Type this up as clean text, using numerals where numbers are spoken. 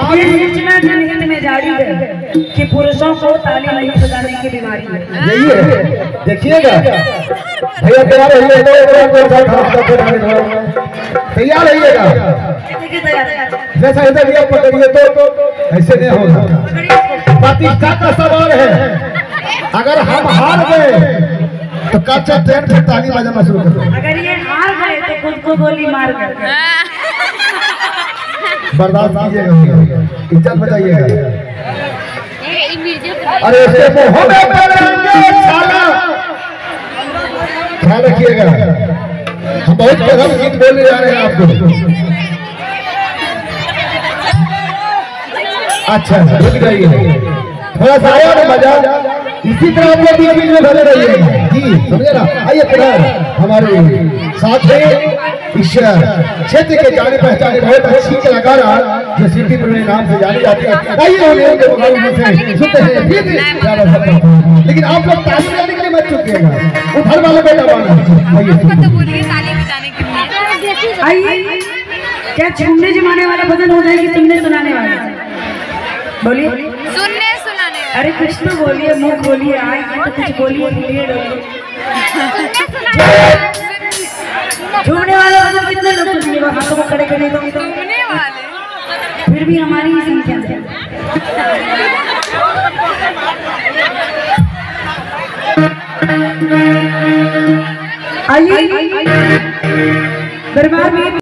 ये सूचना जनहित में जारी है कि पुरुषों को ताली नहीं बजाने की बीमारी है। यही है, देखिएगा भैया तैयार रहिए, तैयार रहिएगा। जैसा इधर ये पकड़िए तो ऐसे नहीं होगा। प्रतिष्ठा का सवाल है, अगर हम हार गए तो कच्चा ट्रेन फिर ताली बजाना शुरू कर दो। अगर ये हार गए तो खुद को गोली मार कर बर्दाश्त कीजिएगा, इज्जत बचाइएगा। अरे इसके मुंह में पड़ेंगे छाला, ख्याल रखिएगा। हम बहुत गजब गीत बोलने जा रहे हैं आपको। अच्छा रुक जाइए, थोड़ा सा और मजा इसी तरह आप लोग बीच में बने रहिए जी, समझे ना। आइए फिलहाल हमारे साथ है ईश्वर क्षेत्र के जाने पहचाने बहुत अच्छी कलाकार जो सिटी पुणे नाम से जानी जाती है। आइए उनसे सुनते हैं फिर, लेकिन आप लोग ताली बजाने के लिए मत चुके, उधर वाले को दबाना। आइए, क्या छूने जमाने वाला भजन हो जाएगी सुनने सुनाने वाला? बोलिए सुनने सुनाने। अरे कुछ तो बोलिए, मुंह खोलिए, आए तो कुछ बोलिए। झूमने वाले भजन कितने लोग सुनिएगा? हाथों को खड़े करने दो। घूमने वाले फिर भी हमारी ही संख्या है। आइए दरबार में